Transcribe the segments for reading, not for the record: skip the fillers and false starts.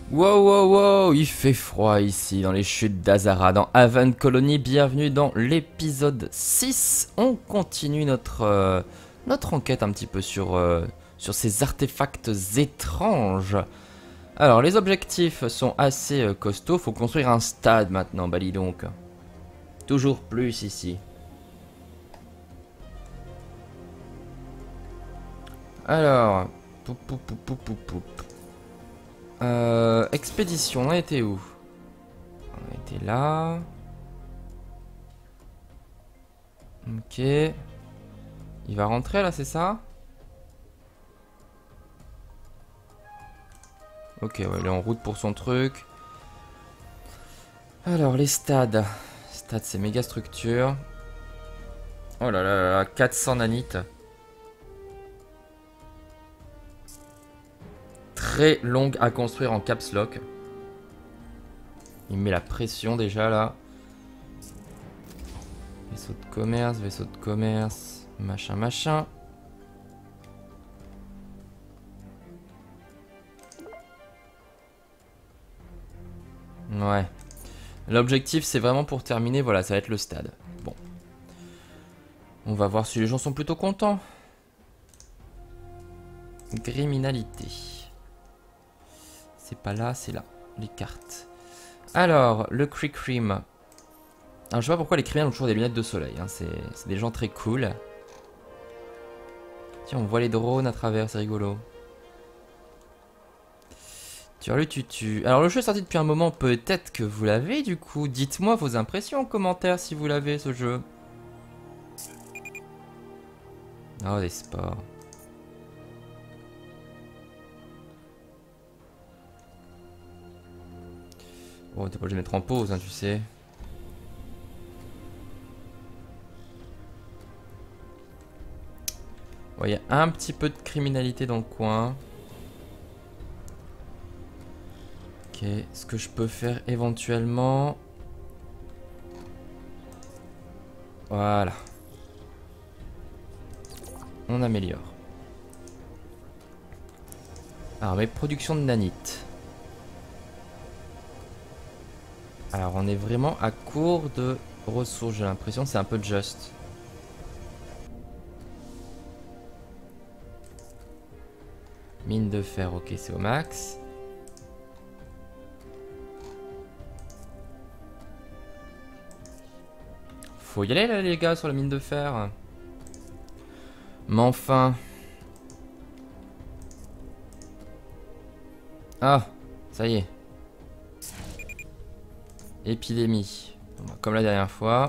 Wow, wow, wow, il fait froid ici dans les chutes d'Azara, dans Haven Colony. Bienvenue dans l'épisode 6. On continue notre enquête un petit peu sur ces artefacts étranges. Alors, les objectifs sont assez costauds. Faut construire un stade maintenant, bah dis donc. Toujours plus ici. Alors, poup, poup, poup, poup, poup, poup. Expédition, on a été où? On était là. Ok. Il va rentrer là, c'est ça? Ok, ouais, il est en route pour son truc. Alors, les stades. Stades, c'est méga structure. Oh là là là, 400 nanites. Très longue à construire en caps lock. Il met la pression déjà là. Vaisseau de commerce, machin, machin. Ouais. L'objectif, c'est vraiment pour terminer, voilà, ça va être le stade. Bon. On va voir si les gens sont plutôt contents. Criminalité. C'est pas là, c'est là. Les cartes. Alors, le Cream. Alors, je sais pas pourquoi les criminels ont toujours des lunettes de soleil. Hein. C'est des gens très cool. Tiens, on voit les drones à travers, c'est rigolo. Tutu. Alors, le jeu est sorti depuis un moment, peut-être que vous l'avez du coup. Dites-moi vos impressions en commentaire si vous l'avez, ce jeu. Oh, des sports. Oh, t'es pas obligé de mettre en pause, hein, tu sais. Il y a un petit peu de criminalité dans le coin. Ok, ce que je peux faire éventuellement... Voilà. On améliore. Alors, mes productions de nanites. Alors, on est vraiment à court de ressources, j'ai l'impression. C'est un peu juste. Mine de fer, ok, c'est au max. Faut y aller là les gars sur la mine de fer. Mais enfin. Ah, ça y est. Épidémie. Bon, comme la dernière fois.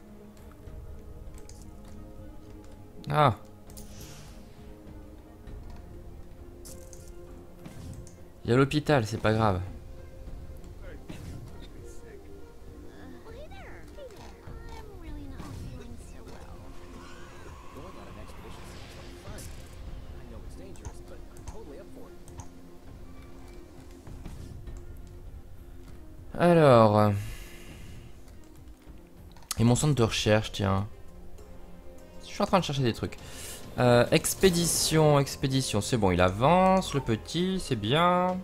Ah. Il y a l'hôpital, c'est pas grave. Alors. Et mon centre de recherche, tiens. Je suis en train de chercher des trucs. Expédition, c'est bon, il avance, le petit, c'est bien.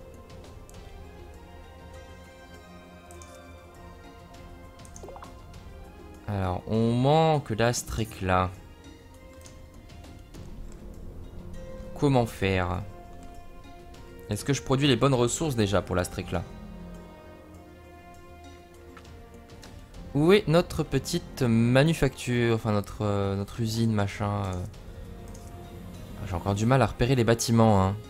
Alors, on manque d'Astrek là. Comment faire? Est-ce que je produis les bonnes ressources déjà pour l'Astrek là? Où est notre petite manufacture? Enfin, notre usine, machin. J'ai encore du mal à repérer les bâtiments, hein.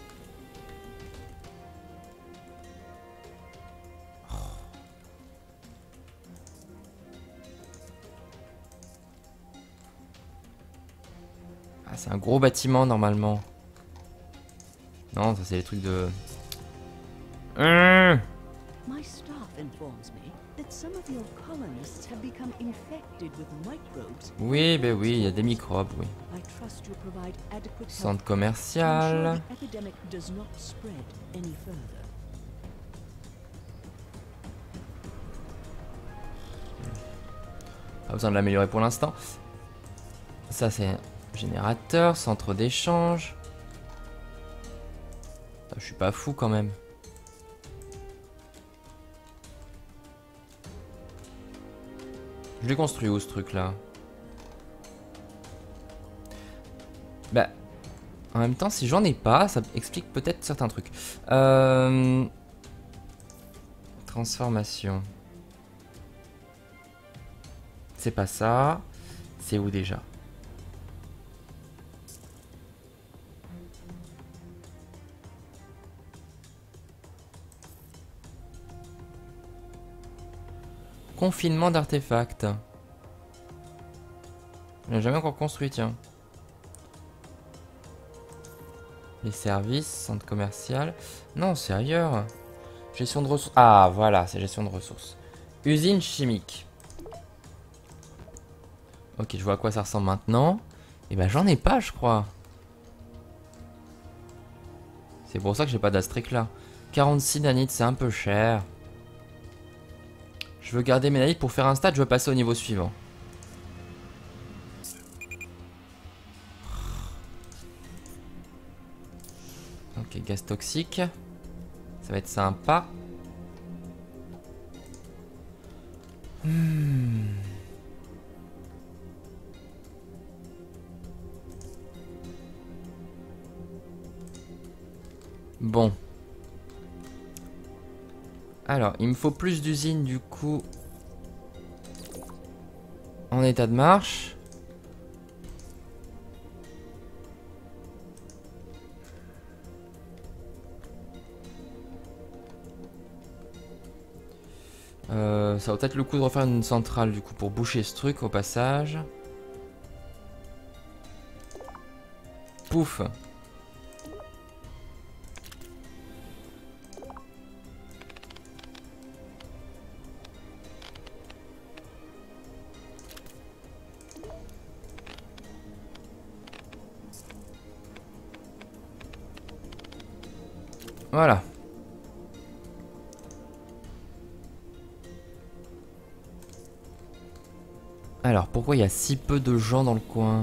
Ah, c'est un gros bâtiment normalement. Non, ça c'est les trucs de... My staff informs me that some of your colonists have become infected with microbes. Oui, ben oui, il y a des microbes, oui. I trust you provide adequate Centre help to commercial. ensure the epidemic does not spread any further. Pas besoin de l'améliorer pour l'instant. Ça c'est un générateur, centre d'échange. Je suis pas fou quand même. l'ai construit où ce truc là? Bah, en même temps, si j'en ai pas, ça explique peut-être certains trucs. Transformation. C'est pas ça. C'est où déjà? Confinement d'artefacts. On l'a jamais encore construit, tiens. Les services, centre commercial. Non, c'est ailleurs. Gestion de ressources. Ah, voilà, c'est gestion de ressources. Usine chimique. Ok, je vois à quoi ça ressemble maintenant. Et ben, j'en ai pas, je crois. C'est pour ça que j'ai pas d'astrik là. 46 nanites, c'est un peu cher. Je veux garder mes nanites pour faire un stade, je veux passer au niveau suivant. Ok, gaz toxique. Ça va être sympa. Bon. Alors, il me faut plus d'usines du coup. En état de marche. Ça vaut peut-être le coup de refaire une centrale du coup pour boucher ce truc au passage. Pouf. Voilà. Alors, pourquoi il y a si peu de gens dans le coin?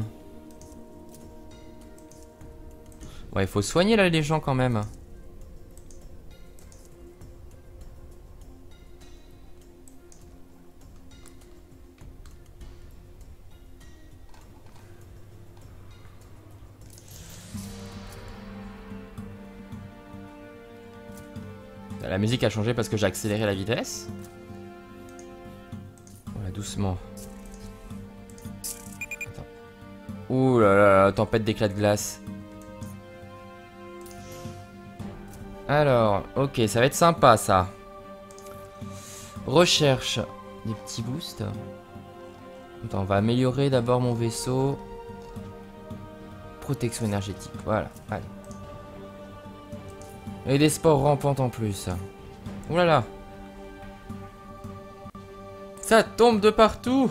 Ouais, il faut soigner là les gens quand même. La musique a changé parce que j'ai accéléré la vitesse. Voilà, doucement. Attends. Ouh là là, tempête d'éclats de glace. Alors, ok, ça va être sympa ça. Recherche. Des petits boosts. Attends, on va améliorer d'abord mon vaisseau. Protection énergétique, voilà, allez. Et des sports rampantes en plus. Ouh là là. Ça tombe de partout.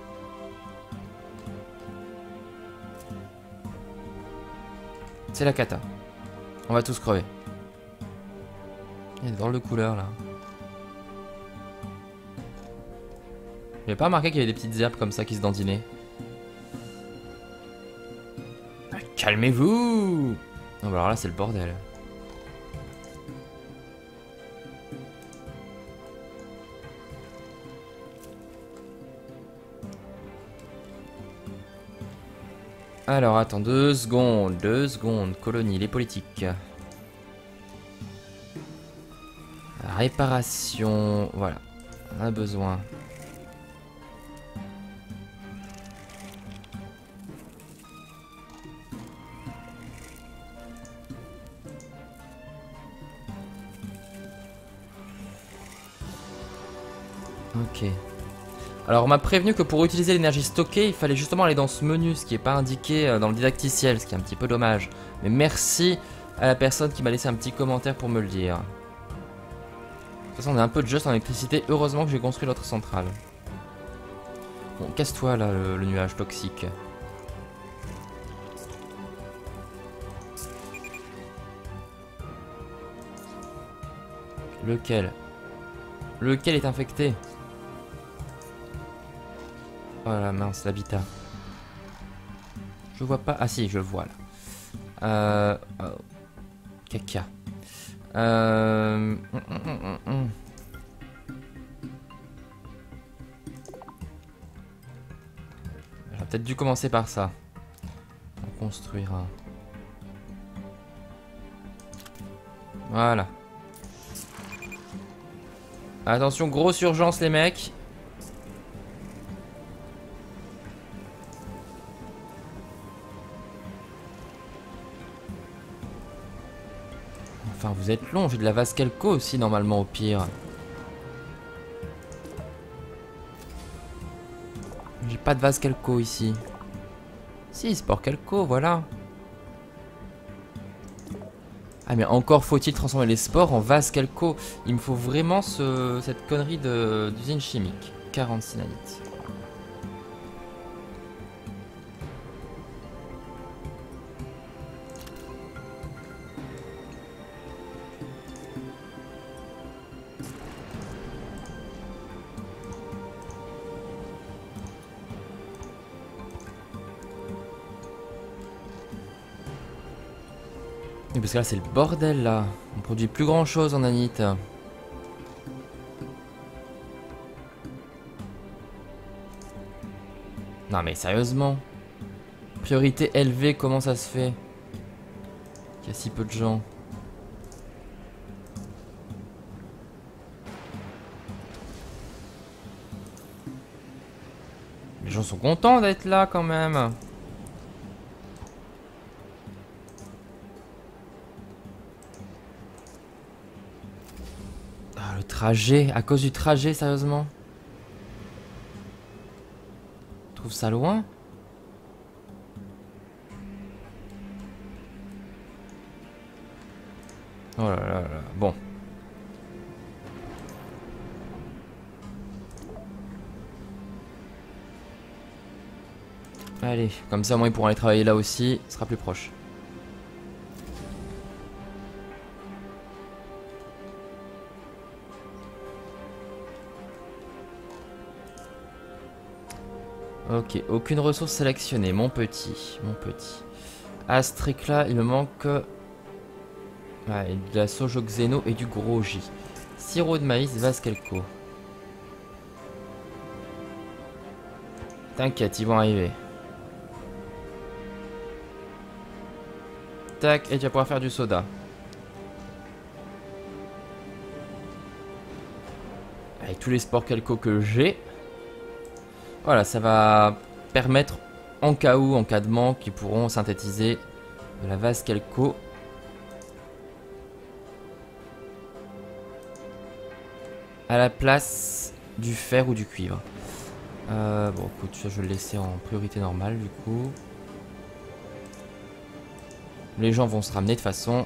C'est la cata. On va tous crever. Il y a des drôles de couleurs là. J'avais pas remarqué qu'il y avait des petites herbes comme ça qui se dandinaient. Calmez-vous. Non, bah alors là c'est le bordel. Alors attends, 2 secondes, colonie, les politiques. Réparation, voilà, on a besoin. Ok. Alors on m'a prévenu que pour utiliser l'énergie stockée, il fallait justement aller dans ce menu, ce qui n'est pas indiqué dans le didacticiel, ce qui est un petit peu dommage. Mais merci à la personne qui m'a laissé un petit commentaire pour me le dire. De toute façon on a un peu de juste en électricité, heureusement que j'ai construit l'autre centrale. Bon, casse-toi là le nuage toxique. Lequel? Lequel est infecté? Oh la mince, l'habitat. Je vois pas. Ah si, je le vois là. Oh. Caca. a peut-être dû commencer par ça. On construira. Voilà. Attention, grosse urgence les mecs. Enfin, vous êtes long, j'ai de la vase calco aussi normalement au pire. J'ai pas de vase calco ici. Si, sport calco, voilà. Ah mais encore faut-il transformer les spores en vase calco. Il me faut vraiment cette connerie d'usine chimique. 46 nanites. Mais parce que là c'est le bordel là. On produit plus grand chose en nanite. Non mais sérieusement. Priorité élevée, comment ça se fait qu'il y a si peu de gens? Les gens sont contents d'être là quand même. Ah, le trajet, à cause du trajet, sérieusement? Tu trouves ça loin? Oh là là là, bon. Allez, comme ça, moi, ils pourront aller travailler là aussi, ce sera plus proche. Ok, aucune ressource sélectionnée, mon petit, mon petit. À ce truc là, il me manque ouais, de la soja xéno et du gros J. Sirop de maïs, vase calco. T'inquiète, ils vont arriver. Tac, et tu vas pouvoir faire du soda. Avec tous les sports calco que j'ai. Voilà, ça va permettre, en cas où, en cas de manque, qu'ils pourront synthétiser de la vase calco. À la place du fer ou du cuivre. Bon, écoute, ça, je vais le laisser en priorité normale, du coup. Les gens vont se ramener de toute façon.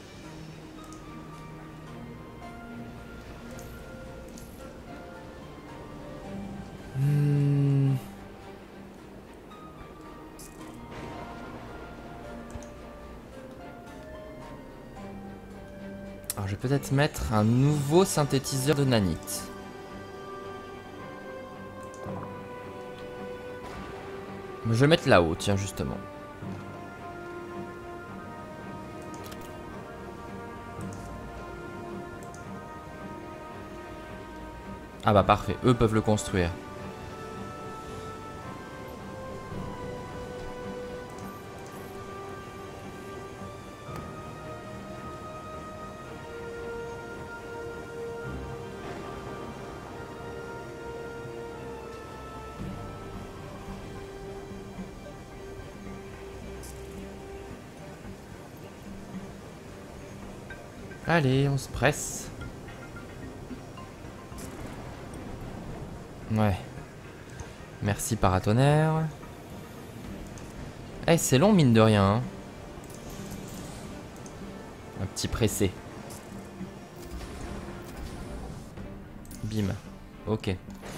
Alors, je vais peut-être mettre un nouveau synthétiseur de nanite. Je vais le mettre là-haut, tiens, justement. Ah bah parfait, eux peuvent le construire. Allez, on se presse. Ouais. Merci paratonnerre. Eh, c'est long mine de rien. Hein. Un petit pressé. Bim. Ok.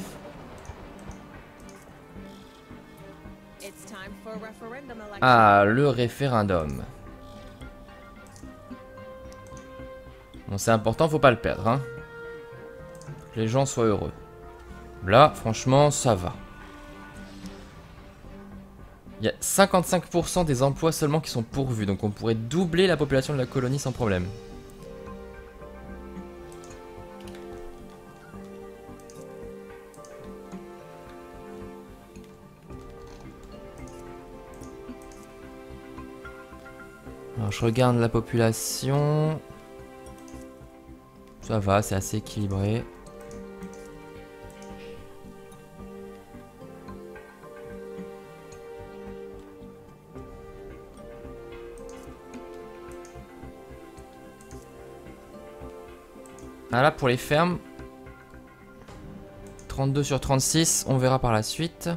Ah, le référendum. Bon, c'est important, faut pas le perdre. Hein. Que les gens soient heureux. Là, franchement, ça va. Il y a 55% des emplois seulement qui sont pourvus. Donc on pourrait doubler la population de la colonie sans problème. Alors, je regarde la population. Ça va, c'est assez équilibré. Ah là, pour les fermes, 32 sur 36, on verra par la suite.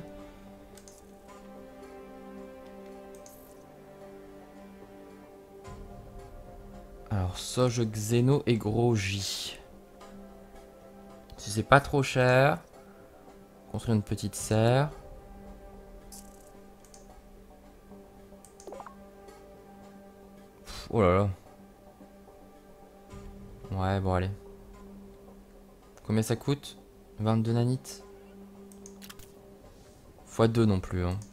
Alors, Soja, Xeno et Gros J. Si c'est pas trop cher, construire une petite serre. Pff, oh là là. Ouais, bon, allez. Combien ça coûte? 22 nanites. x2 non plus. Hein.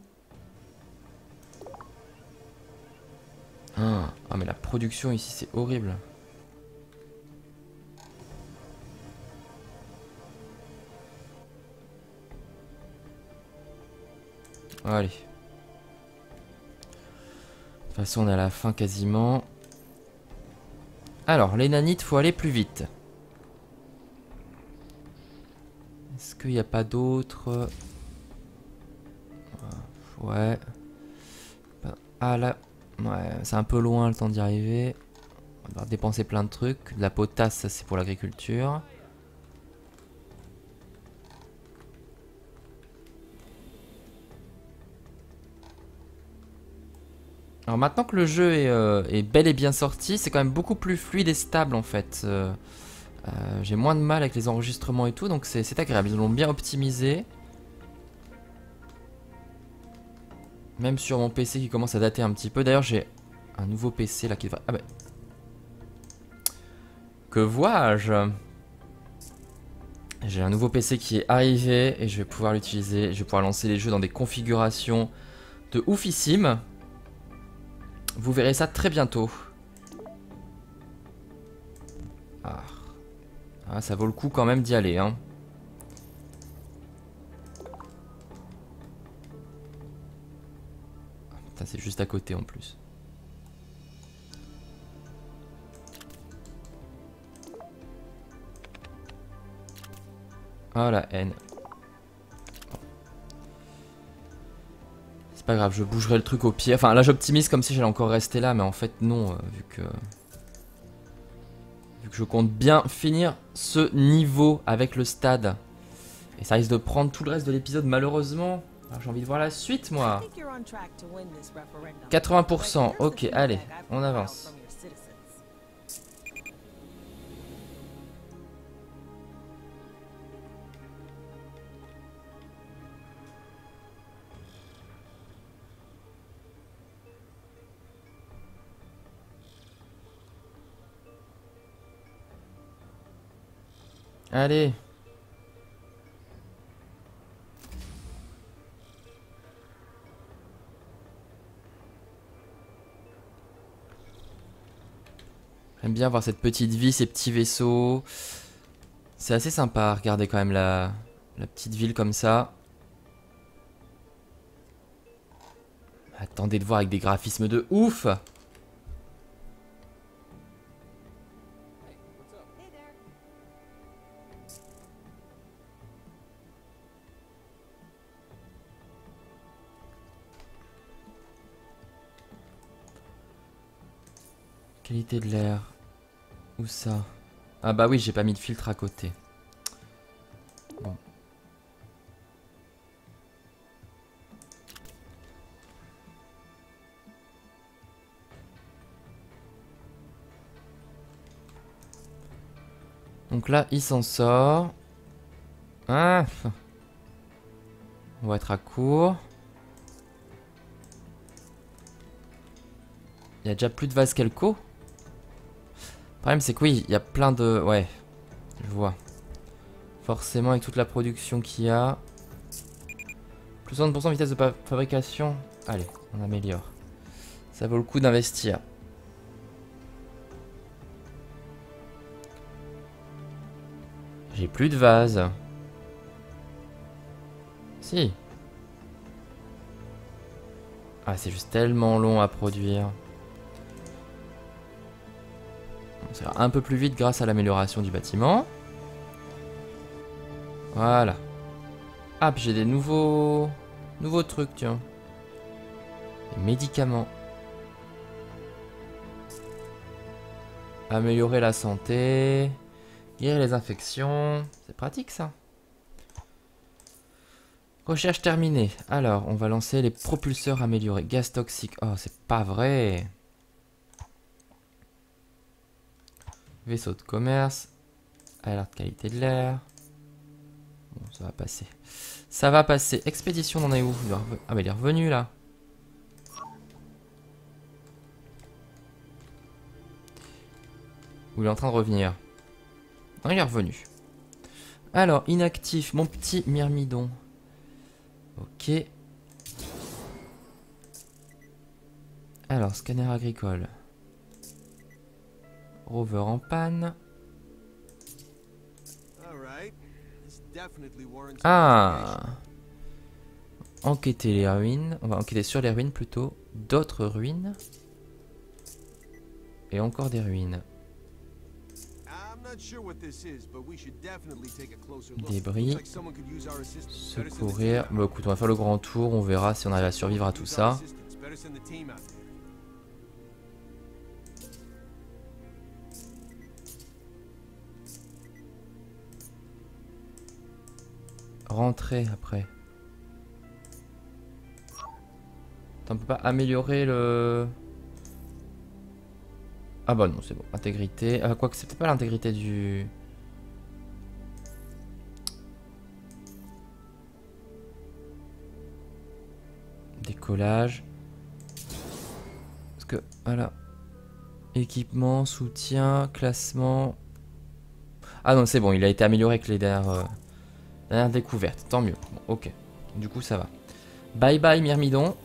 Ah, mais la production ici, c'est horrible. Allez. De toute façon, on est à la fin quasiment. Alors, les nanites, faut aller plus vite. Est-ce qu'il n'y a pas d'autres? Ouais. Ah là. Ouais, c'est un peu loin le temps d'y arriver. On va devoir dépenser plein de trucs. De la potasse, ça c'est pour l'agriculture. Alors maintenant que le jeu est bel et bien sorti, c'est quand même beaucoup plus fluide et stable en fait. J'ai moins de mal avec les enregistrements et tout, donc c'est agréable. Ils l'ont bien optimisé. Même sur mon PC qui commence à dater un petit peu. D'ailleurs, j'ai un nouveau PC là qui va... Ah bah... Que vois-je? J'ai un nouveau PC qui est arrivé et je vais pouvoir l'utiliser. Je vais pouvoir lancer les jeux dans des configurations de oufissime. Vous verrez ça très bientôt. Ah, ça vaut le coup quand même d'y aller, hein. Putain, c'est juste à côté en plus. Oh la haine. C'est pas grave, je bougerai le truc au pire. Enfin là j'optimise comme si j'allais encore rester là, mais en fait non, vu que je compte bien finir ce niveau avec le stade. Et ça risque de prendre tout le reste de l'épisode malheureusement. Alors j'ai envie de voir la suite moi. 80%, ok, allez, on avance. Allez. J'aime bien voir cette petite vie, ces petits vaisseaux. C'est assez sympa à regarder quand même la petite ville comme ça. Attendez de voir avec des graphismes de ouf. Qualité de l'air. Où ça? Ah bah oui, j'ai pas mis de filtre à côté. Bon. Donc là, il s'en sort. Ah. On va être à court. Il y a déjà plus de vase Kelko. Le problème c'est que oui, il y a plein de... Ouais, je vois. Forcément avec toute la production qu'il y a. Plus 60% vitesse de fabrication. Allez, on améliore. Ça vaut le coup d'investir. J'ai plus de vase. Si. Ah, c'est juste tellement long à produire. Ça ira un peu plus vite grâce à l'amélioration du bâtiment. Voilà. Ah, puis j'ai des nouveaux trucs, tiens. Des médicaments. Améliorer la santé. Guérir les infections. C'est pratique, ça. Recherche terminée. Alors, on va lancer les propulseurs améliorés. Gaz toxique. Oh, c'est pas vrai. Vaisseau de commerce. Alerte qualité de l'air. Bon, ça va passer. Ça va passer. Expédition, on en est où? Ah, mais il est revenu, là. Ou il est en train de revenir? Non, il est revenu. Alors, inactif, mon petit myrmidon. Ok. Alors, scanner agricole. Rover en panne. Ah! Enquêter les ruines. On va enquêter sur les ruines plutôt. D'autres ruines. Et encore des ruines. Débris. Secourir. Bon, écoute, on va faire le grand tour. On verra si on arrive à survivre à tout ça. Rentrer après. On peut pas améliorer le... Ah bah non, c'est bon. Intégrité. Quoique c'est peut-être pas l'intégrité du... Décollage. Parce que, voilà. Équipement, soutien, classement. Ah non, c'est bon, il a été amélioré avec les dernières découvertes. Tant mieux. Bon, ok. Du coup, ça va. Bye bye, Myrmidon.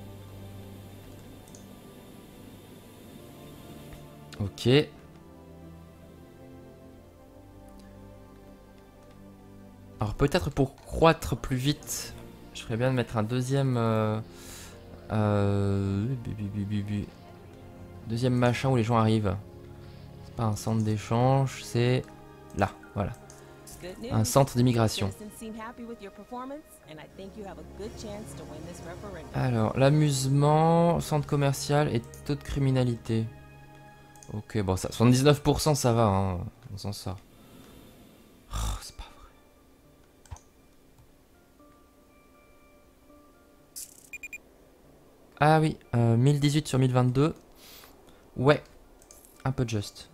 Ok. Alors peut-être pour croître plus vite, je ferais bien de mettre un deuxième... deuxième machin où les gens arrivent. C'est pas un centre d'échange, c'est... Là, voilà. Un centre d'immigration. Alors, l'amusement, centre commercial et taux de criminalité. Ok, bon, ça, 79%, ça va, hein, on s'en sort. Oh, c'est pas vrai. Ah oui, 1018 sur 1022. Ouais, un peu juste.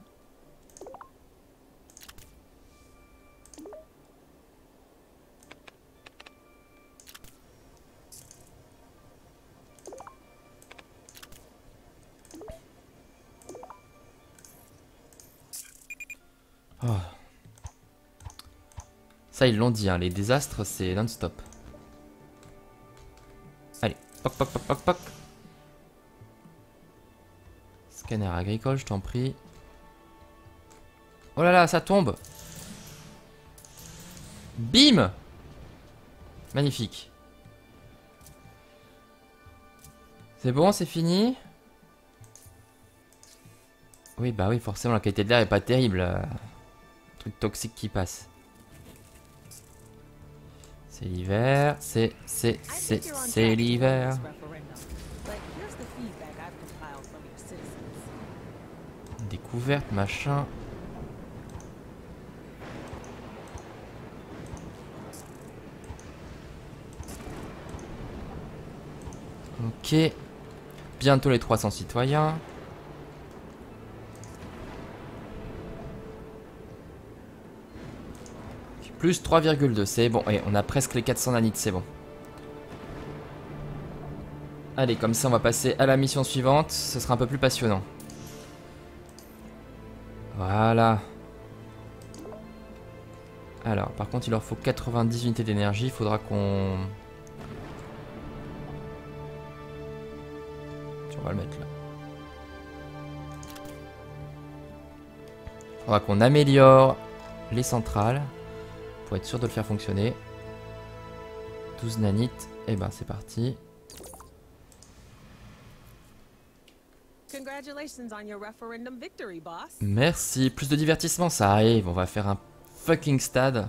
Oh. Ça, ils l'ont dit, hein, les désastres, c'est non-stop. Allez, poc, poc, poc, poc, poc. Scanner agricole, je t'en prie. Oh là là, ça tombe. Bim! Magnifique. C'est bon, c'est fini? Oui, bah oui, forcément, la qualité de l'air est pas terrible. Truc toxique qui passe. C'est l'hiver, c'est l'hiver. Découverte, machin. Ok. Bientôt les 300 citoyens. Plus 3,2, c'est bon. Et on a presque les 400 nanites, c'est bon. Allez, comme ça, on va passer à la mission suivante. Ce sera un peu plus passionnant. Voilà. Alors, par contre, il leur faut 90 unités d'énergie. Il faudra qu'on... On va le mettre là. Il faudra qu'on améliore les centrales pour être sûr de le faire fonctionner. 12 nanites. Et ben, c'est parti. Congratulations on your referendum victory, boss. Merci. Plus de divertissement, ça arrive. On va faire un fucking stade.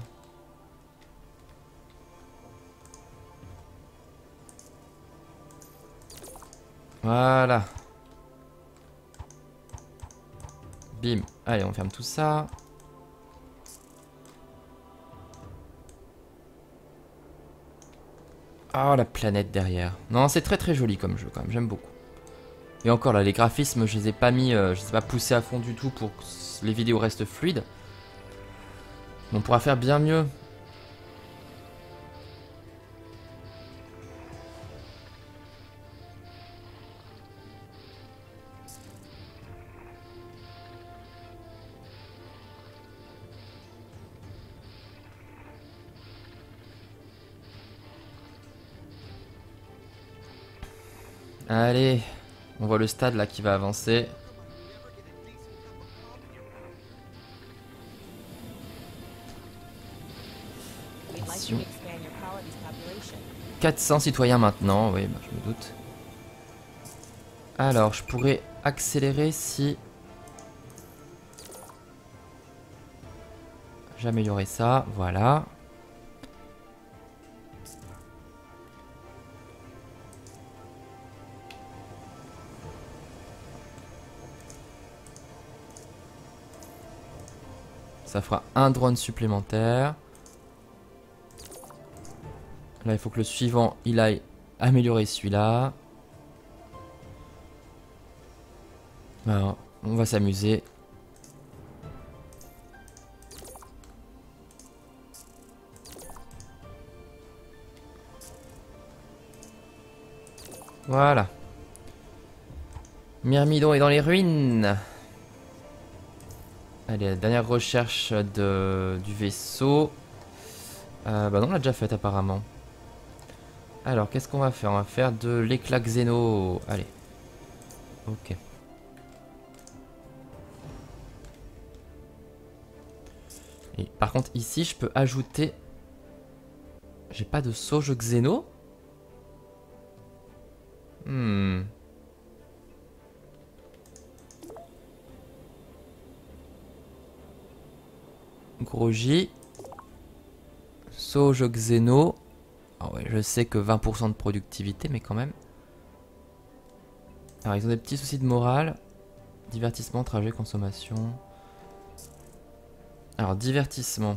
Voilà. Bim. Allez, on ferme tout ça. Oh, la planète derrière. Non, c'est très très joli comme jeu quand même, j'aime beaucoup. Et encore là, les graphismes, je les ai pas mis, je les ai pas poussés à fond du tout pour que les vidéos restent fluides. Mais on pourra faire bien mieux. Allez, on voit le stade là qui va avancer. We'd like to expand your colony's population. 400 citoyens maintenant, oui, bah, je me doute. Alors, je pourrais accélérer si... J'améliorais ça, voilà. Ça fera un drone supplémentaire. Là, il faut que le suivant, il aille améliorer celui-là. Alors, on va s'amuser. Voilà. Myrmidon est dans les ruines. Allez, la dernière recherche du vaisseau. Bah non, on l'a déjà faite apparemment. Alors, qu'est-ce qu'on va faire? On va faire de l'éclat xéno. Allez. Ok. Et par contre, ici, je peux ajouter... J'ai pas de sauge xéno? Gros J. Sauge xéno. Ah ouais, je sais que 20% de productivité, mais quand même. Alors, ils ont des petits soucis de morale. Divertissement, trajet, consommation. Alors, divertissement.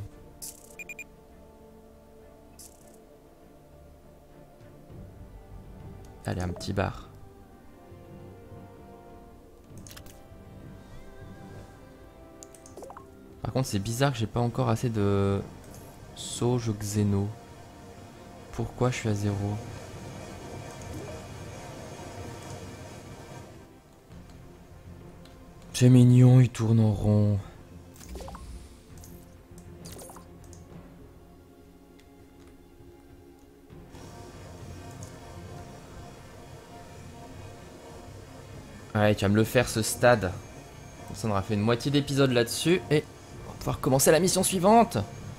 Allez, un petit bar. Par contre, c'est bizarre que j'ai pas encore assez de sauge xéno. Pourquoi je suis à 0? C'est mignon, il tourne en rond. Allez, tu vas me le faire ce stade. Comme ça, on aura fait une moitié d'épisode là-dessus et on va pouvoir commencer la mission suivante.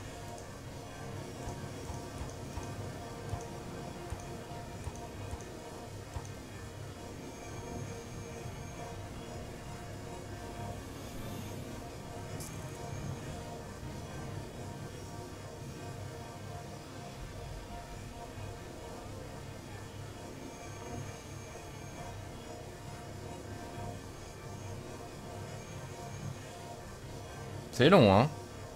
C'est long, hein.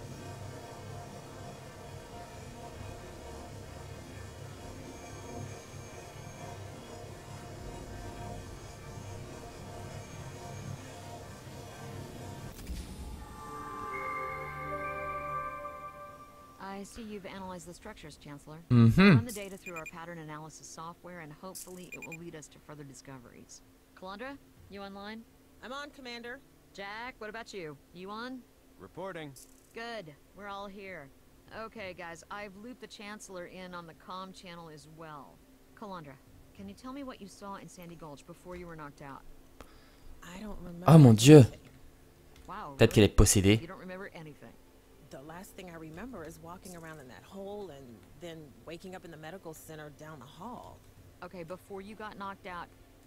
I see you've analyzed the structures, Chancellor. Mhm. Run the data through our pattern analysis software, and hopefully it will lead us to further discoveries. Calandra, you online? I'm on, Commander. Jack, what about you? You on? Reporting. Good. We're all here. Okay, guys, I've looped the Chancellor in on the comm channel as well. Calandra, can you tell me what you saw in Sandy Gulch before you were knocked out? I don't remember. Oh mon dieu. Wow. Peut-être qu'elle est possédée. You don't remember anything. The last thing I remember is walking around in that hole and then waking up in the medical center down the hall. Okay, before you got knocked out,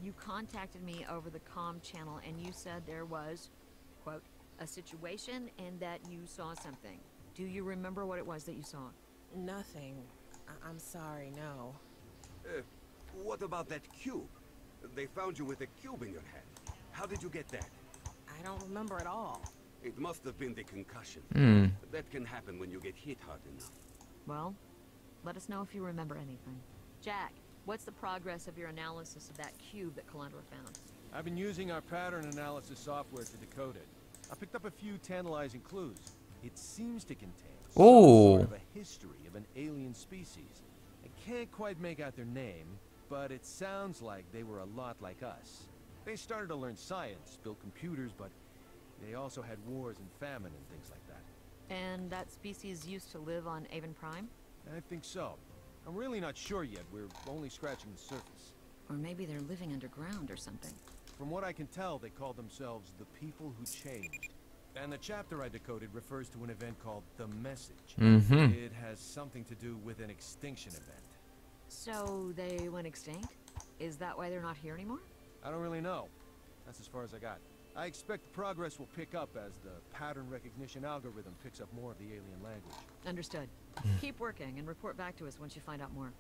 You contacted me over the comm channel and you said there was, quote, a situation and that you saw something. Do you remember what it was that you saw? Nothing. I'm sorry, no. What about that cube? They found you with a cube in your head. How did you get that? I don't remember at all. It must have been the concussion. That can happen when you get hit hard enough. Well, let us know if you remember anything. Jack, what's the progress of your analysis of that cube that Calandra found? I've been using our pattern analysis software to decode it. I picked up a few tantalizing clues. It seems to contain some sort of a history of an alien species. I can't quite make out their name, but it sounds like they were a lot like us. They started to learn science, build computers, but they also had wars and famine and things like that. And that species used to live on Avon Prime? I think so. I'm really not sure yet. We're only scratching the surface. Or maybe they're living underground or something. From what I can tell, they call themselves the People Who Changed. And the chapter I decoded refers to an event called The Message. It has something to do with an extinction event. So they went extinct? Is that why they're not here anymore? I don't really know. That's as far as I got. I expect the progress will pick up as the pattern recognition algorithm picks up more of the alien language. Understood. Keep working and report back to us once you find out more.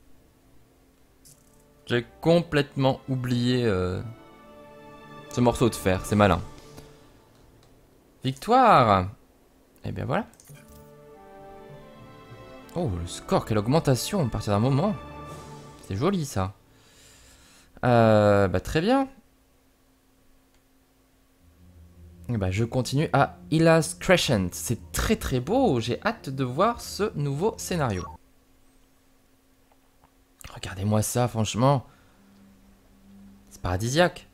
J'ai complètement oublié ce morceau de fer, c'est malin. Victoire! Et bien voilà. Oh, le score, quelle augmentation à partir d'un moment. C'est joli ça. Bah très bien. Et bah je continue à Ila's Crescent. C'est très très beau, j'ai hâte de voir ce nouveau scénario. Regardez-moi ça, franchement. C'est paradisiaque.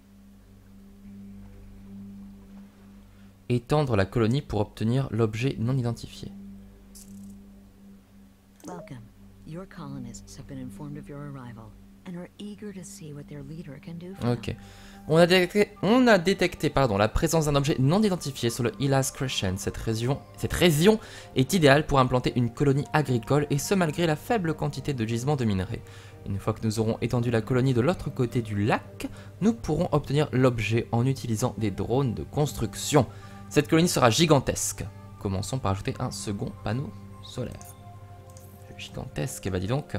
Étendre la colonie pour obtenir l'objet non identifié. Welcome. Your colonists have been informed of your arrival and are eager to see what their leader can do for them. Ok. On a détecté la présence d'un objet non identifié sur le Ila's Crescent. Cette région est idéale pour implanter une colonie agricole et ce malgré la faible quantité de gisements de minerais. Une fois que nous aurons étendu la colonie de l'autre côté du lac, nous pourrons obtenir l'objet en utilisant des drones de construction. Cette colonie sera gigantesque. Commençons par ajouter un second panneau solaire. Gigantesque, bah dis donc.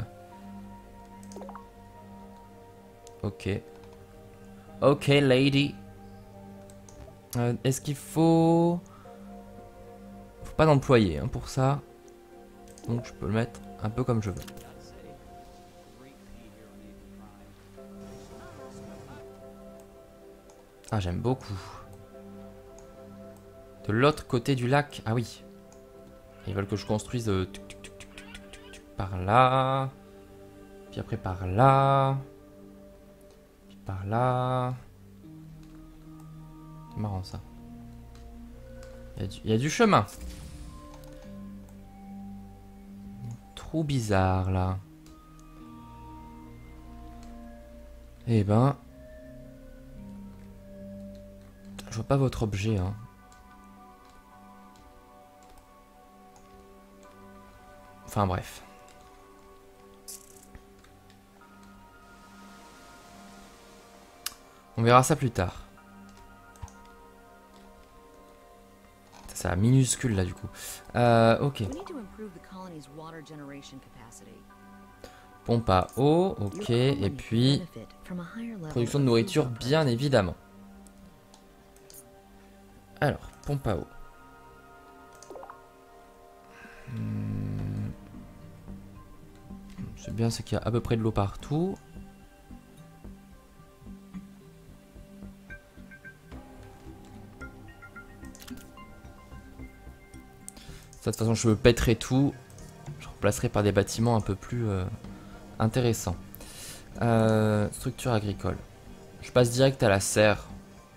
Ok. Ok, lady. Est-ce qu'il faut... Faut pas d'employé hein, pour ça. Donc je peux le mettre un peu comme je veux. Ah, j'aime beaucoup. De l'autre côté du lac. Ah oui. Ils veulent que je construise par là. Puis après par là. Puis par là. C'est marrant ça. Il y a du chemin. Trop bizarre là. Eh ben. Je vois pas votre objet hein. Enfin bref. On verra ça plus tard. C'est la minuscule là du coup. Ok. Pompe à eau, ok. Et puis production de nourriture bien évidemment. Alors, pompe à eau. C'est bien, c'est qu'il y a à peu près de l'eau partout. De toute façon, je pèterai tout. Je remplacerai par des bâtiments un peu plus intéressants. Structure agricole. Je passe direct à la serre.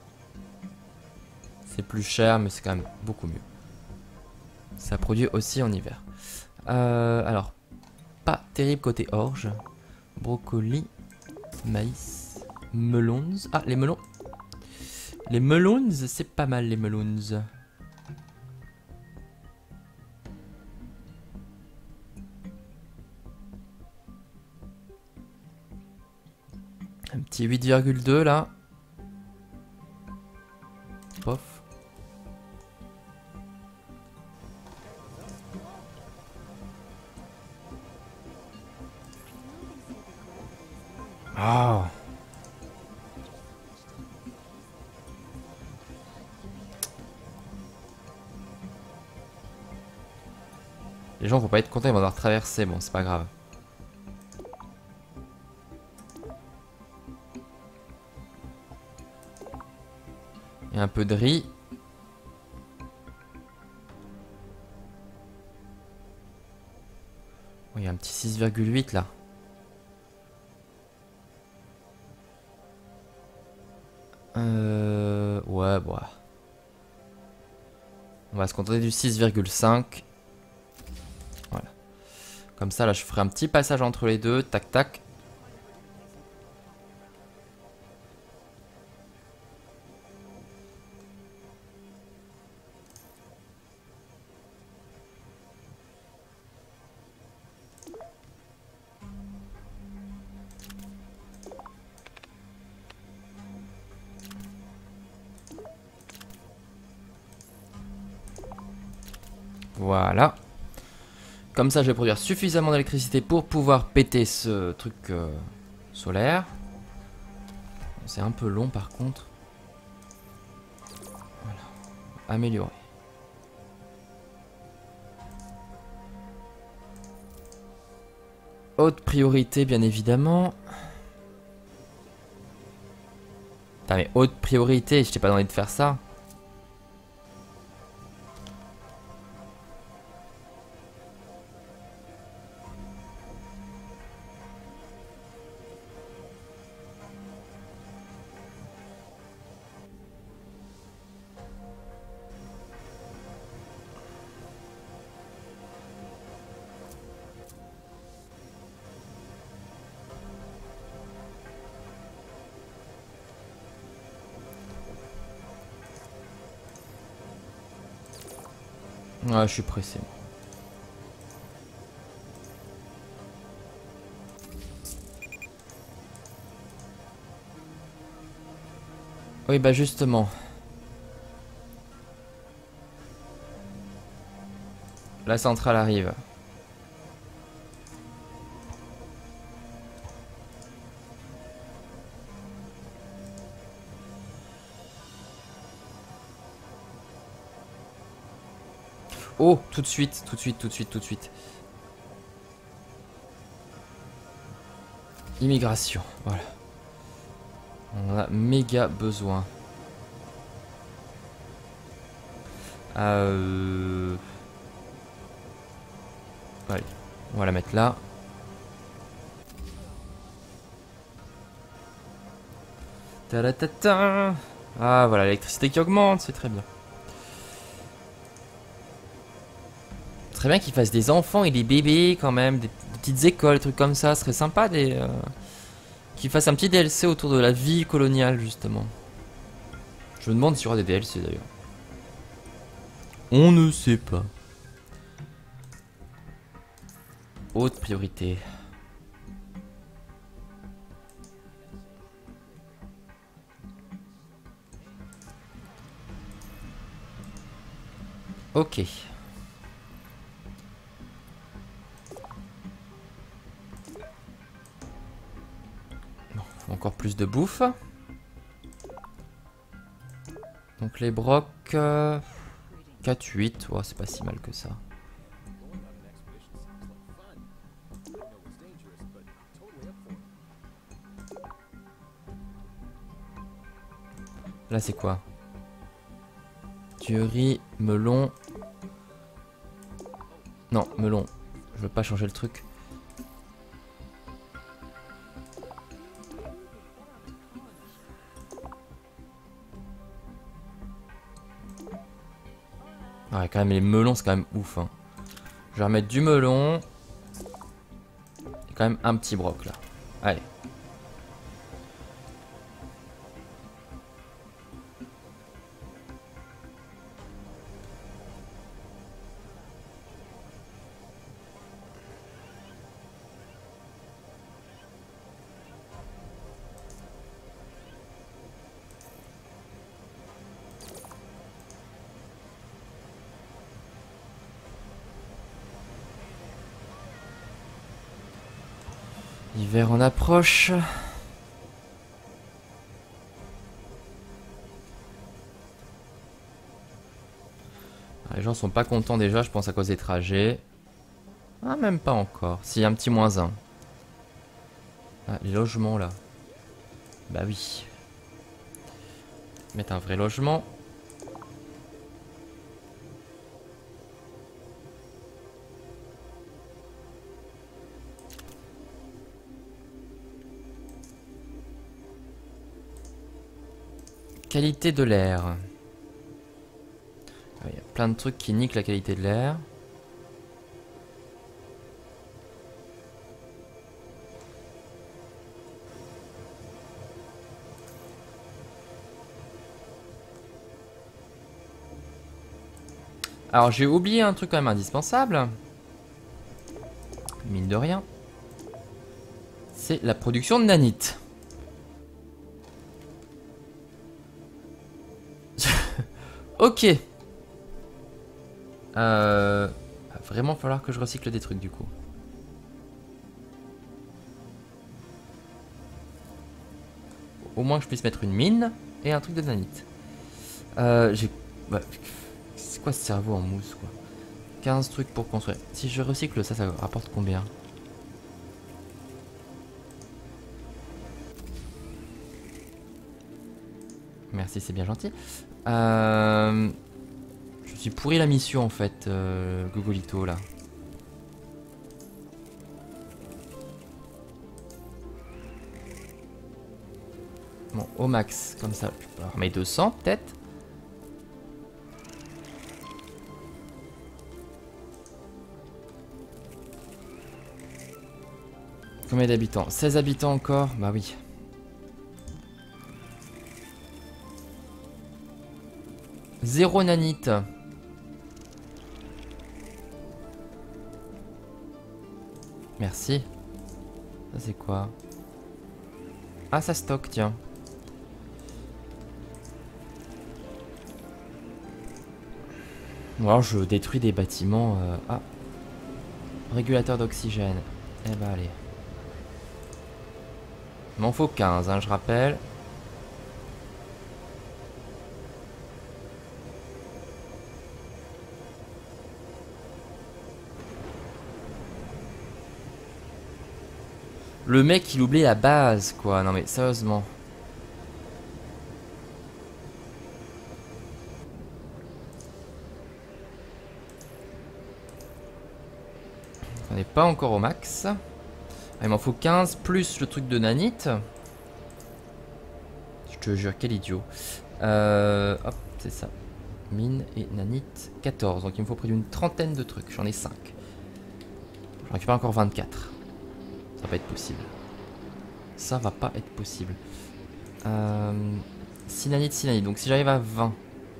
C'est plus cher, mais c'est quand même beaucoup mieux. Ça produit aussi en hiver. Alors, pas terrible côté orge. Brocoli, maïs, melons. Ah, les melons. Les melons, c'est pas mal les melons. Petit 8,2 là. Pof. Ah. Les gens vont pas être contents, ils vont devoir traverser. Bon, c'est pas grave. Il y a un peu de riz. Oh, il y a un petit 6,8 là. Ouais, bon. On va se contenter du 6,5. Voilà. Comme ça, là, je ferai un petit passage entre les deux. Tac, tac. Voilà. Comme ça, je vais produire suffisamment d'électricité pour pouvoir péter ce truc solaire. C'est un peu long par contre. Voilà. Améliorer. Haute priorité, bien évidemment. Putain, mais haute priorité, je t'ai pas demandé de faire ça. Ouais, je suis pressé. Oui, bah justement. La centrale arrive. Oh, tout de suite, tout de suite, tout de suite, tout de suite. Immigration, voilà. On en a méga besoin. Allez, on va la mettre là. Ta-da-ta-ta. Ah voilà, l'électricité qui augmente, c'est très bien. Très bien qu'ils fassent des enfants et des bébés quand même, des petites écoles, des trucs comme ça, ce serait sympa qu'ils fassent un petit DLC autour de la vie coloniale justement. Je me demande s'il y aura des DLC d'ailleurs. On ne sait pas. Haute priorité. Ok. Bon, faut encore plus de bouffe. Donc les brocs 4-8, ouais, c'est pas si mal que ça. Là c'est quoi? Du riz, melon. Non, melon. Je veux pas changer le truc. Ouais, quand même, les melons, c'est quand même ouf. Hein. Je vais remettre du melon. Et quand même un petit broc là. Allez. L'hiver en approche. Les gens sont pas contents déjà, je pense, à cause des trajets. Ah, même pas encore. Si, un petit -1. Ah, les logements là. Bah oui. Mettre un vrai logement. Qualité de l'air. Il y a plein de trucs qui niquent la qualité de l'air. Alors j'ai oublié un truc quand même indispensable. Mine de rien. C'est la production de nanite. Ok. Va vraiment falloir que je recycle des trucs du coup. Au moins que je puisse mettre une mine et un truc de nanite. J'ai... Ouais. C'est quoi ce cerveau en mousse quoi? 15 trucs pour construire. Si je recycle ça, ça rapporte combien? Merci, c'est bien gentil. Je suis pourri la mission en fait, Gogolito là. Bon, au max, comme ça. Alors, mais 200 peut-être. Combien d'habitants? 16 habitants encore? Bah oui. Zéro nanite. Merci. Ça c'est quoi? Ah ça stocke tiens. Bon alors je détruis des bâtiments. Ah. Régulateur d'oxygène. Eh bah allez. Il m'en faut 15 hein, je rappelle. Le mec il oublie la base quoi, non mais sérieusement. On n'est pas encore au max. Ah, il m'en faut 15 plus le truc de nanite. Je te jure, quel idiot. Hop, c'est ça. Mine et nanite, 14. Donc il me faut près d'une trentaine de trucs, j'en ai 5. Je récupère encore 24. Ça va pas être possible. Ça va pas être possible. 6 nanites. Donc si j'arrive à 20.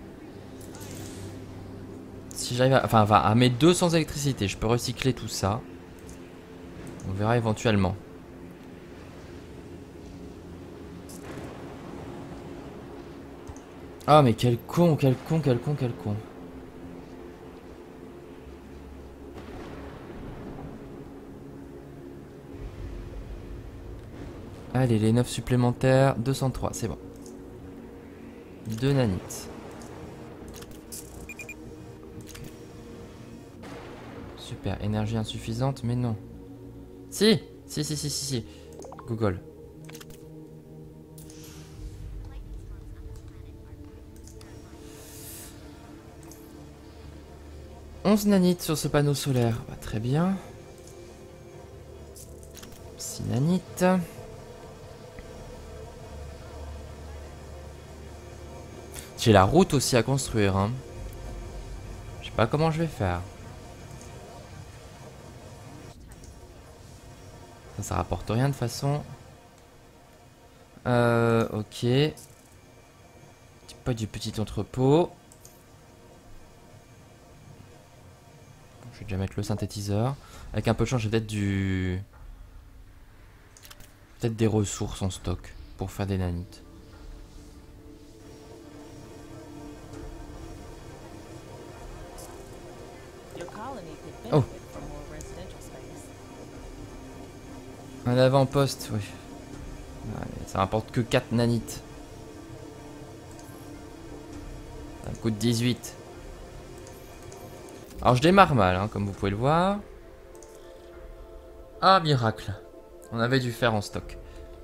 Si j'arrive à... Enfin, à mes 2 sans électricité, je peux recycler tout ça. On verra éventuellement. Ah mais quel con. Allez, les 9 supplémentaires, 203, c'est bon. 2 nanites. Okay. Super, énergie insuffisante, mais non. Si. Google. « 11 nanites sur ce panneau solaire. Bah, très bien. 6 nanites. J'ai la route aussi à construire. Hein. Je sais pas comment je vais faire. Ça rapporte rien de toute façon. Ok. Pas du petit entrepôt. Je vais déjà mettre le synthétiseur. Avec un peu de chance, j'ai peut-être du... Peut-être des ressources en stock pour faire des nanites. Un avant-poste, oui. Ouais, ça rapporte que 4 nanites. Ça me coûte 18. Alors je démarre mal, hein, comme vous pouvez le voir. Ah, miracle. On avait du fer en stock.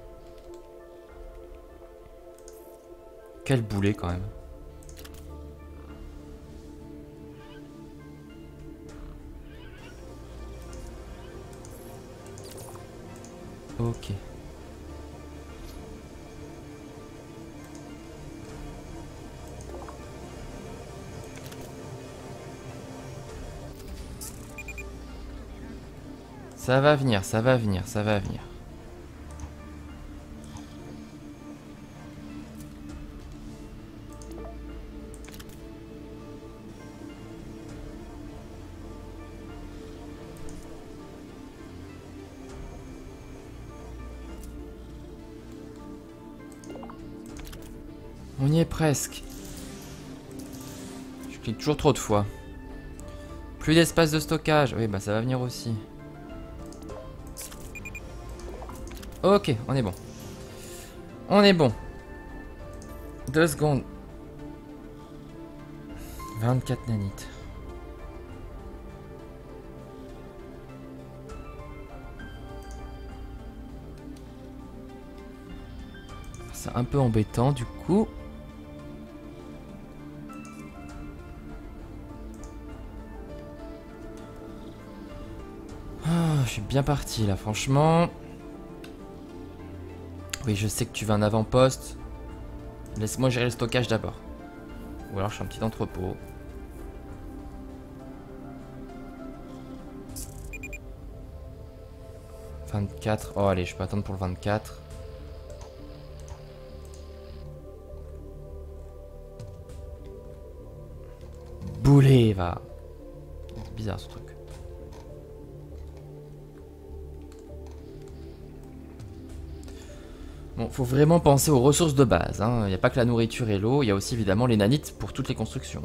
Quel boulet quand même. Ok. Ça va venir, ça va venir, ça va venir. On y est presque. Je clique toujours trop de fois. Plus d'espace de stockage. Oui, bah ça va venir aussi. Ok, on est bon. On est bon. 2 secondes. 24 nanites. C'est un peu embêtant du coup. Je suis bien parti là, franchement. Oui, je sais que tu veux un avant-poste. Laisse-moi gérer le stockage d'abord. Ou alors je fais un petit entrepôt. « 24. Oh allez, je peux attendre pour le 24. Boulet, va. C'est bizarre ce truc. Bon, faut vraiment penser aux ressources de base. Il n'y a pas que la nourriture et l'eau, il y a aussi évidemment les nanites pour toutes les constructions.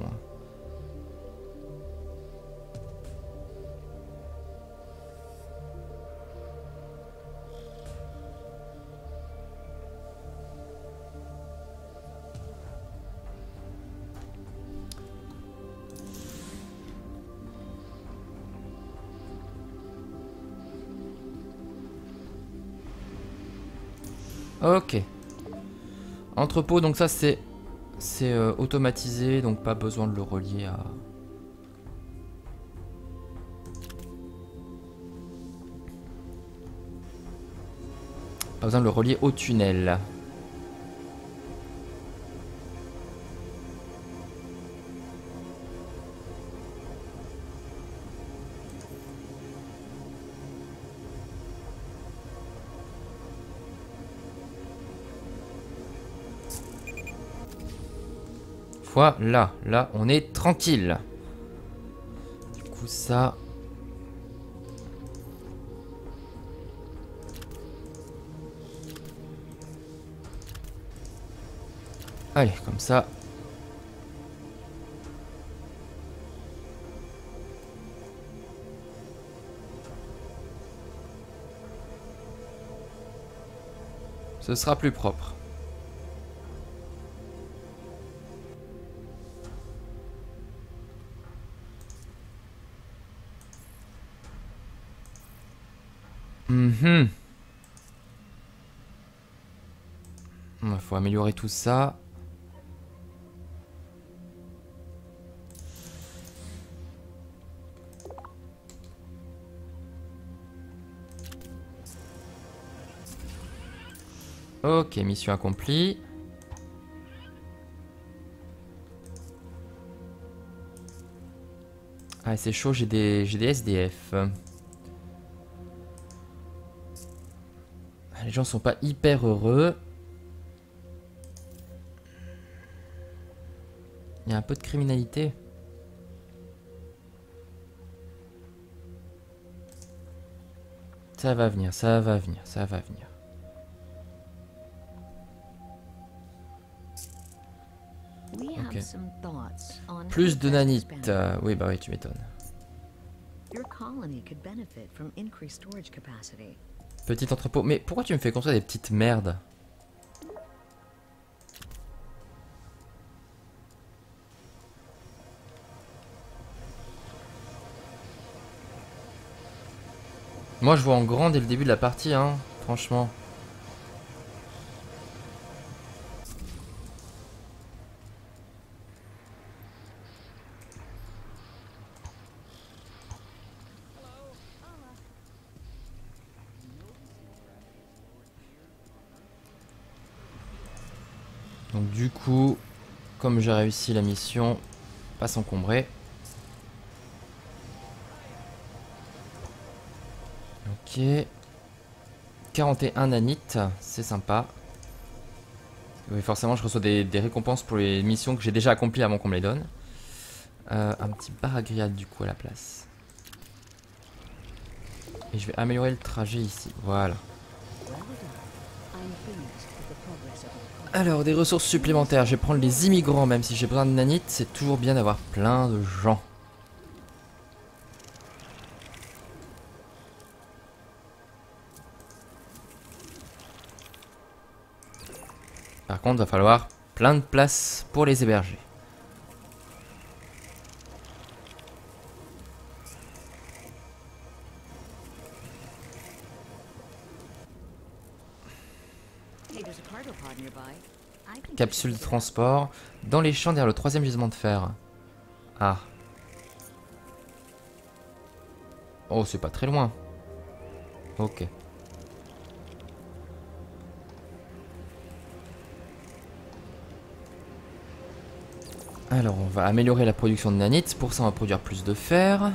Ok. Entrepôt, donc ça c'est automatisé, donc pas besoin de le relier à... Pas besoin de le relier au tunnel. Voilà, là on est tranquille. Du coup ça... Allez, comme ça. Ce sera plus propre. Il faut améliorer tout ça. Ok, mission accomplie. Ah, c'est chaud, j'ai des SDF. Les gens sont pas hyper heureux. Il y a un peu de criminalité. Ça va venir, ça va venir, ça va venir. Okay. Plus de nanites. Oui, bah oui, tu m'étonnes. Your colony could benefit from increased storage capacity. Petit entrepôt. Mais pourquoi tu me fais construire des petites merdes? Moi je vois en grand dès le début de la partie, hein, franchement. Donc du coup, comme j'ai réussi la mission, pas s'encombrer. Ok. 41 nanites, c'est sympa. Oui, forcément, je reçois des récompenses pour les missions que j'ai déjà accomplies avant qu'on me les donne. Un petit bar à grillade du coup à la place. Et je vais améliorer le trajet ici. Voilà. Alors, des ressources supplémentaires. Je vais prendre les immigrants, même si j'ai besoin de nanites. C'est toujours bien d'avoir plein de gens. Par contre, il va falloir plein de place pour les héberger. Capsule de transport. Dans les champs derrière le 3e gisement de fer. Ah. Oh, c'est pas très loin. Ok. Alors, on va améliorer la production de nanites. Pour ça, on va produire plus de fer.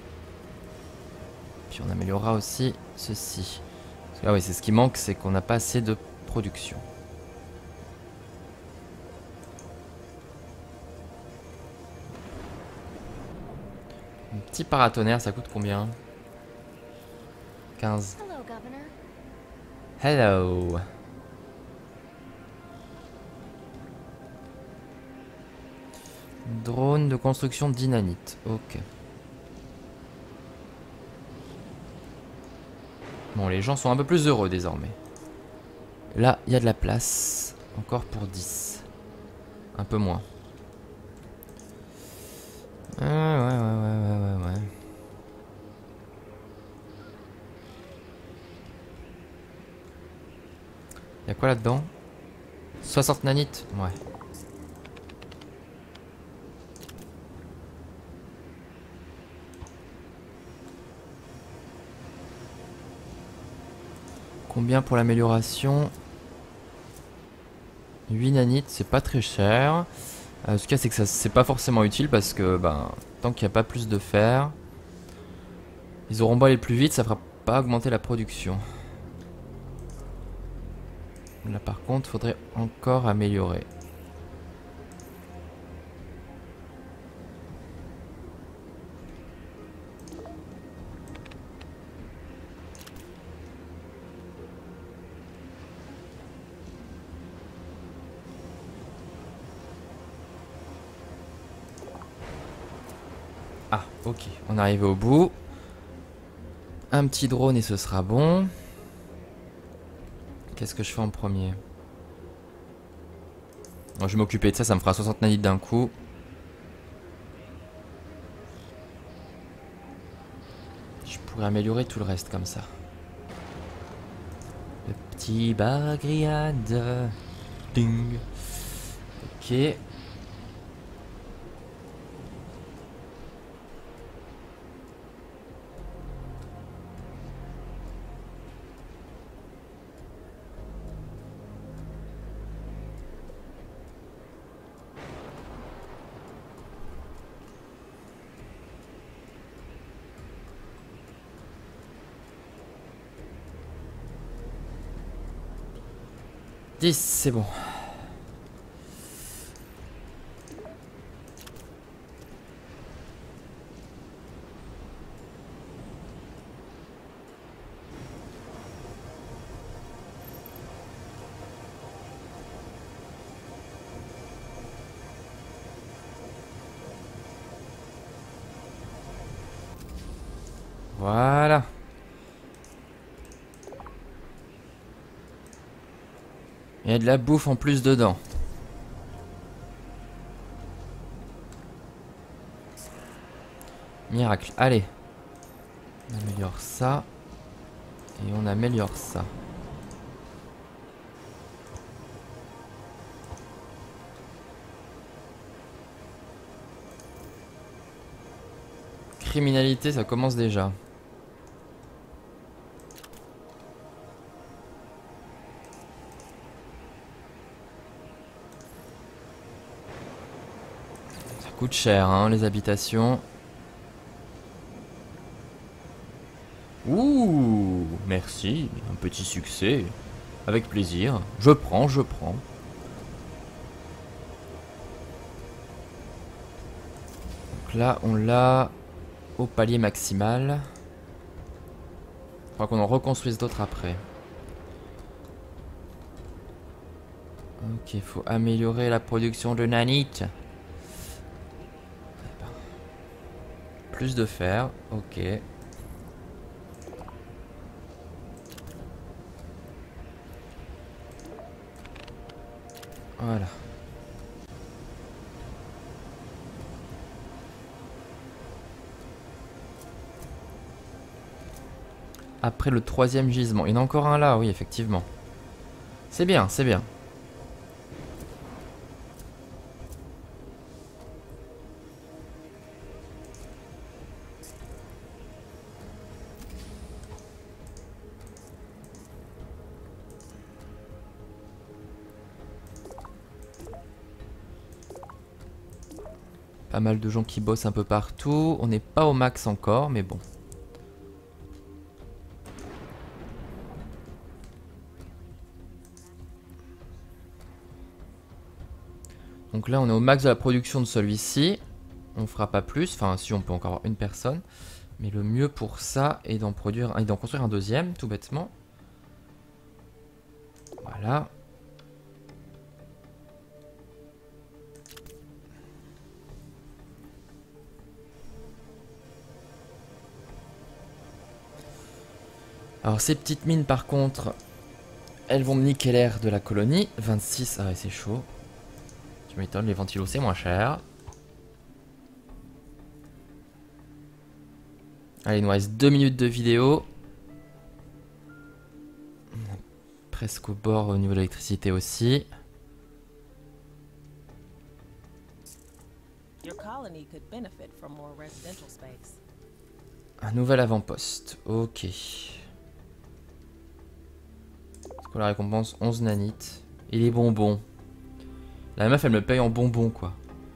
Puis on améliorera aussi ceci. Ah oui, c'est ce qui manque, c'est qu'on n'a pas assez de production. Un petit paratonnerre, ça coûte combien? 15. Hello. Drone de construction d'inanite. Ok. Bon, les gens sont un peu plus heureux désormais. Là, il y a de la place. Encore pour 10. Un peu moins. Ouais. Y'a quoi là-dedans? 60 nanites? Ouais. Combien pour l'amélioration? 8 nanites, c'est pas très cher. Ce qu'il y a, c'est que ça c'est pas forcément utile parce que ben, tant qu'il n'y a pas plus de fer, ils auront beau aller plus vite, ça fera pas augmenter la production. Là par contre, faudrait encore améliorer. Ah, ok, on est arrivé au bout. Un petit drone et ce sera bon. Qu'est-ce que je fais en premier? Bon, je vais m'occuper de ça, ça me fera 60 nanites d'un coup. Je pourrais améliorer tout le reste comme ça. Le petit bar à grillade. Ding. Ok. C'est bon. Voilà. Il y a de la bouffe en plus dedans. Miracle. Allez. On améliore ça. Et on améliore ça. Criminalité, ça commence déjà. Ça coûte cher, hein, les habitations. Ouh, merci, un petit succès. Avec plaisir. Je prends, je prends. Donc là, on l'a au palier maximal. Il faudra qu'on en reconstruise d'autres après. Ok, il faut améliorer la production de nanite. Plus de fer, ok. Voilà. Après le 3e gisement. Il y en a encore un là, oui, effectivement. C'est bien, c'est bien. Pas mal de gens qui bossent un peu partout. On n'est pas au max encore, mais bon. Donc là, on est au max de la production de celui-ci. On fera pas plus. Enfin, si on peut encore avoir une personne. Mais le mieux pour ça est d'en produire, et d'en construire un deuxième, tout bêtement. Voilà. Alors ces petites mines par contre, elles vont me niquer l'air de la colonie. 26, ah ouais c'est chaud. Tu m'étonnes, les ventilos c'est moins cher. Allez, il nous reste 2 minutes de vidéo. Presque au bord au niveau de l'électricité aussi. Your colony could benefit from more residential space. Un nouvel avant-poste, ok. Pour la récompense, 11 nanites. Et les bonbons. La meuf, elle me paye en bonbons, quoi.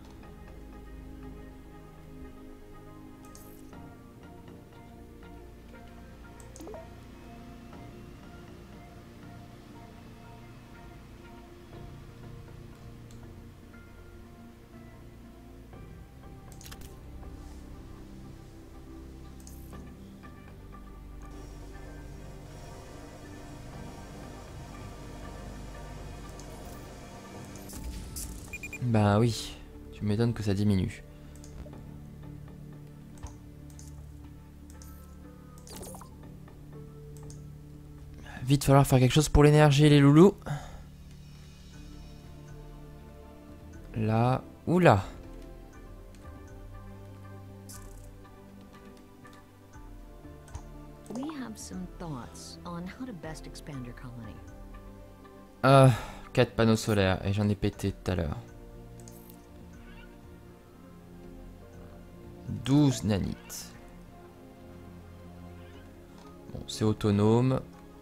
Bah oui, tu m'étonnes que ça diminue. Vite falloir faire quelque chose pour l'énergie les loulous. Là, oula. We have some thoughts on how to best expand your colony. 4 panneaux solaires et j'en ai pété tout à l'heure. 12 nanites. Bon, c'est autonome.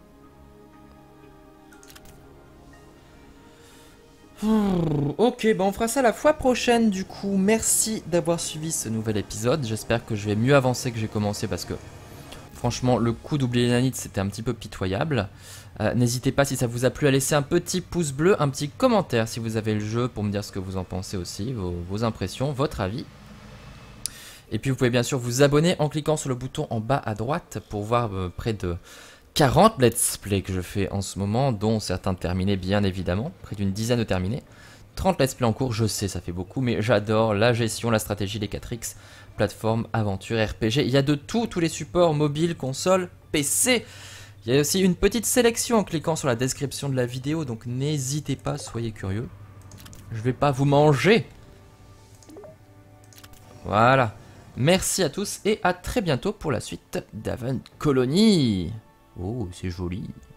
Ok, bon, on fera ça la fois prochaine du coup. Merci d'avoir suivi ce nouvel épisode. J'espère que je vais mieux avancer que j'ai commencé parce que franchement, le coup d'oublier les nanites, c'était un petit peu pitoyable. N'hésitez pas, si ça vous a plu, à laisser un petit pouce bleu, un petit commentaire si vous avez le jeu pour me dire ce que vous en pensez aussi, vos impressions, votre avis. Et puis vous pouvez bien sûr vous abonner en cliquant sur le bouton en bas à droite pour voir près de 40 let's play que je fais en ce moment, dont certains terminés bien évidemment, près d'une dizaine de terminés. 30 let's play en cours, je sais ça fait beaucoup, mais j'adore la gestion, la stratégie, les 4X, plateforme, aventure, RPG. Il y a de tout, tous les supports, mobile, console, PC. Il y a aussi une petite sélection en cliquant sur la description de la vidéo, donc n'hésitez pas, soyez curieux. Je vais pas vous manger. Voilà. Merci à tous et à très bientôt pour la suite d'Haven Colony. Oh, c'est joli.